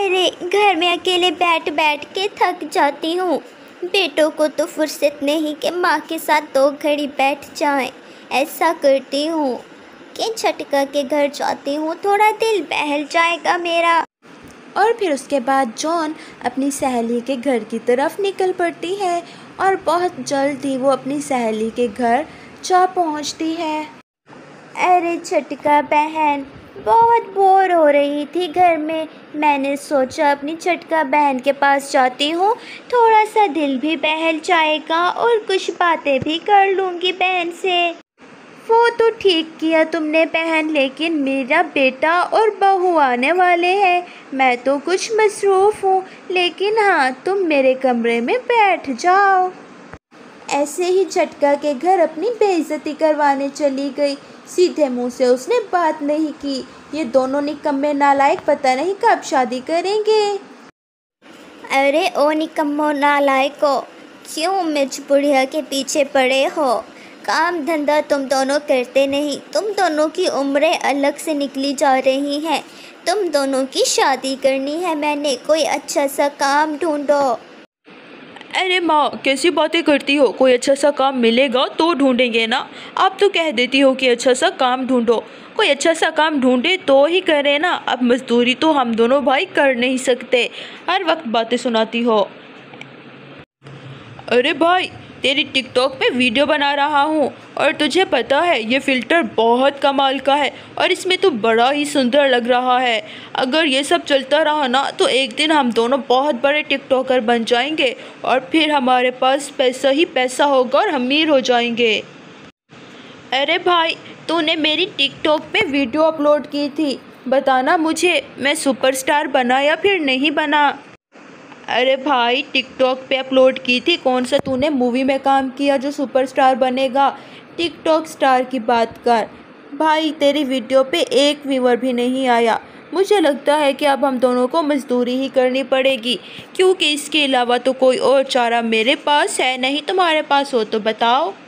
अरे घर में अकेले बैठ बैठ के थक जाती हूँ। बेटों को तो फुर्सत नहीं कि माँ के साथ 2 घड़ी बैठ जाएं। ऐसा करती हूँ कि छटका के घर जाती हूँ, थोड़ा दिल बहल जाएगा मेरा। और फिर उसके बाद जॉन अपनी सहेली के घर की तरफ निकल पड़ती है और बहुत जल्द ही वो अपनी सहेली के घर जा पहुंचती है। अरे छटका बहन, बहुत बोर हो रही थी घर में। मैंने सोचा अपनी छटका बहन के पास जाती हूँ, थोड़ा सा दिल भी बहल जाएगा और कुछ बातें भी कर लूँगी बहन से। वो तो ठीक किया तुमने बहन, लेकिन मेरा बेटा और बहू आने वाले हैं। मैं तो कुछ मसरूफ़ हूँ, लेकिन हाँ तुम मेरे कमरे में बैठ जाओ। ऐसे ही छटका के घर अपनी बेइज्जती करवाने चली गई। सीधे मुंह से उसने बात नहीं की। ये दोनों निकम्मे नालायक पता नहीं कब शादी करेंगे। अरे ओ निकम्मो नालायको, क्यों मिर्च बुढ़िया के पीछे पड़े हो? काम धंधा तुम दोनों करते नहीं। तुम दोनों की उम्रें अलग से निकली जा रही हैं। तुम दोनों की शादी करनी है मैंने, कोई अच्छा सा काम ढूंढो। अरे माँ, कैसी बातें करती हो? कोई अच्छा सा काम मिलेगा तो ढूंढेंगे ना। आप तो कह देती हो कि अच्छा सा काम ढूंढो। कोई अच्छा सा काम ढूंढे तो ही करें ना। अब मजदूरी तो हम दोनों भाई कर नहीं सकते। हर वक्त बातें सुनाती हो। अरे भाई, तेरी टिकटॉक पे वीडियो बना रहा हूँ और तुझे पता है ये फ़िल्टर बहुत कमाल का है और इसमें तो बड़ा ही सुंदर लग रहा है। अगर ये सब चलता रहा ना तो एक दिन हम दोनों बहुत बड़े टिकटॉकर बन जाएंगे और फिर हमारे पास पैसा ही पैसा होगा और अमीर हो जाएंगे। अरे भाई, तूने मेरी टिकटॉक पे वीडियो अपलोड की थी, बताना मुझे मैं सुपरस्टार बना या फिर नहीं बना। अरे भाई, टिकटॉक पे अपलोड की थी, कौन सा तूने मूवी में काम किया जो सुपरस्टार बनेगा। टिकटॉक स्टार की बात कर। भाई, तेरी वीडियो पे एक व्यूअर भी नहीं आया। मुझे लगता है कि अब हम दोनों को मजदूरी ही करनी पड़ेगी, क्योंकि इसके अलावा तो कोई और चारा मेरे पास है नहीं। तुम्हारे पास हो तो बताओ।